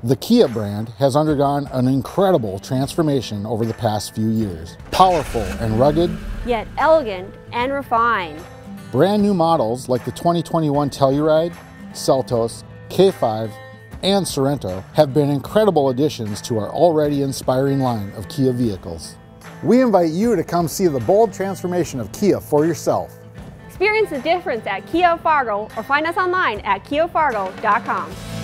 The Kia brand has undergone an incredible transformation over the past few years. Powerful and rugged, yet elegant and refined. Brand new models like the 2021 Telluride, Seltos, K5, and Sorento have been incredible additions to our already inspiring line of Kia vehicles. We invite you to come see the bold transformation of Kia for yourself. Experience the difference at Kia of Fargo or find us online at kiafargo.com.